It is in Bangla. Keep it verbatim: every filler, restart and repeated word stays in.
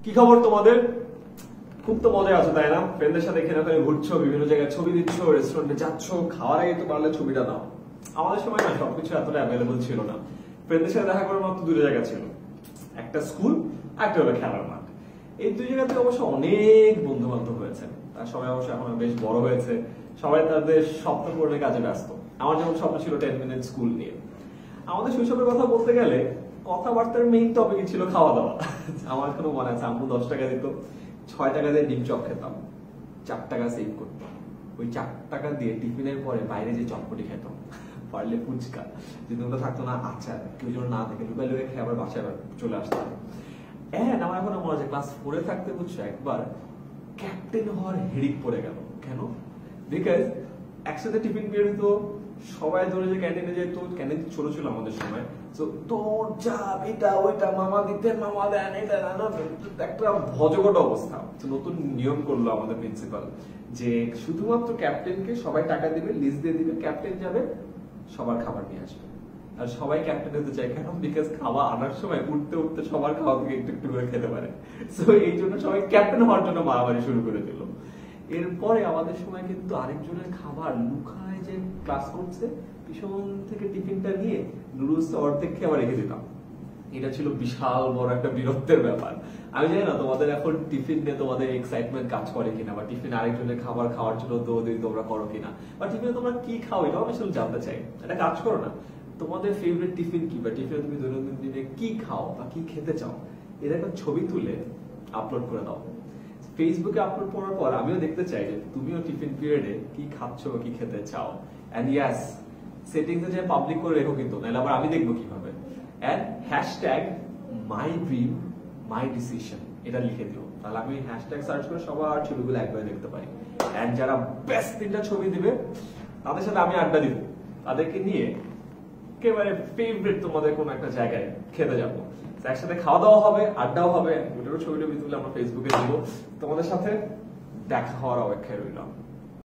কি খবর তোমাদের? খুব তো মজা আছে তাই না? ফ্রেন্ডদের সাথে খেলে ফেলে ঘুরছো, বিভিন্ন জায়গায় ছবি দিচ্ছ, রেস্টুরেন্টে যাচ্ছ, খাওয়ার আগে তো পারলে ছবিটা নাও। আমাদের সময় না সবকিছু এতটা অ্যাভেলেবল ছিল না। ফ্রেন্ডদের সাথে দেখা করার মাত্র দুটো জায়গা ছিল, একটা স্কুল, একটা হলো খেলার মাঠ। এই দুই জায়গাতে অবশ্য অনেক বন্ধু বান্ধব হয়েছে, তার সবাই অবশ্য এখন বেশ বড় হয়েছে, সবাই তাদের স্বপ্ন পূরণের কাজে ব্যস্ত। আমার যেমন স্বপ্ন ছিল টেন মিনিট স্কুল নিয়ে। আমাদের শৈশবের কথা বলতে গেলে কথাবার্তার মেইন টপিক ছিল খাওয়া দাওয়া। আমার এখনো মনে আছে, আম্মু দশ টাকা দিত, ছয় টাকা দিয়ে ডিম চপ খেতাম, চার টাকা সেভ করতাম। ওই চার টাকা দিয়ে টিফিনের পরে বাইরে যে চটপটি খেতাম, পারলে ফুচকা, যদি ওটা থাকতো না আচার, কেউ যেন না থাকে লুকাই লুকাই খেয়ে আবার বাসায় চলে আসতাম। হ্যাঁ, আমার এখনো মনে আছে ক্লাস ফোরে থাকতে বুঝছো একবার ক্যাপ্টেন হওয়ার হেডিক পড়ে গেল। কেন? বিকজ একসাথে টিফিন পিরিয়ড হতো, সবাই ধরে যে ক্যান্টিনে যেত, ক্যান্টিন ছোট ছিল আমাদের সময়, তো তোর চাপ এটা ওইটা, মামা দিতেন, মামা দেন, এটা একটা ভজগট অবস্থা। তো নতুন নিয়ম করলো আমাদের প্রিন্সিপাল যে শুধুমাত্র ক্যাপ্টেনকে সবাই টাকা দিবে, লিস্ট দিয়ে দিবে, ক্যাপ্টেন যাবে সবার খাবার নিয়ে আসবে। আর সবাই ক্যাপ্টেন হতে চায় কেন? বিকজ খাওয়া আনার সময় উঠতে উঠতে সবার খাওয়া থেকে একটু একটু করে খেতে পারে। তো এই জন্য সবাই ক্যাপ্টেন হওয়ার জন্য মারামারি শুরু করে দিল। এরপরে আমাদের সময় কিন্তু আরেকজনের খাবার লুকায় যে ক্লাস করছে, পিছন থেকে টিফিনটা নিয়ে নুডলস অর্ধেক খেয়ে আবার রেখে দিতাম। এটা ছিল বিশাল বড় একটা বীরত্বের ব্যাপার। আমি জানি না তোমাদের এখন টিফিন নিয়ে তোমাদের এক্সাইটমেন্ট কাজ করে কিনা, বা টিফিন আরেকজনের খাবার খাওয়ার জন্য দৌড়ি তোমরা করো কিনা, বা টিফিনে তোমরা কি খাও এটাও আমি শুধু জানতে চাই। এটা কাজ করো না? তোমাদের ফেভারিট টিফিন কি, বা টিফিনে তুমি দৈনন্দিন দিনে কি খাও বা কি খেতে চাও, এর একটা ছবি তুলে আপলোড করে দাও ফেসবুকে। আপলোড করার পর আমিও দেখতে চাই যে তুমিও টিফিন পিরিয়ডে কি খাচ্ছ বা কি খেতে চাও। এন্ড ইয়াস, সেটিংসে যে পাবলিক করে রেখো কিন্তু, নাহলে আবার আমি দেখবো কিভাবে। And hashtag my dream my decision এটা লিখে দিও, তাহলে আমি হ্যাশট্যাগ সার্চ করে সবার ছবিগুলো একবারে দেখতে পারি। এন্ড যারা বেস্ট তিনটা ছবি দিবে তাদের সাথে আমি আড্ডা দিব, তাদেরকে নিয়ে একেবারে ফেভারিট তোমাদের কোন একটা জায়গায় খেতে যাবো, একসাথে খাওয়া দাওয়া হবে, আড্ডাও হবে, ওটারও ছবিটা তুলে আমরা ফেসবুকে দিব। তোমাদের সাথে দেখা হওয়ার অপেক্ষায় রইলাম।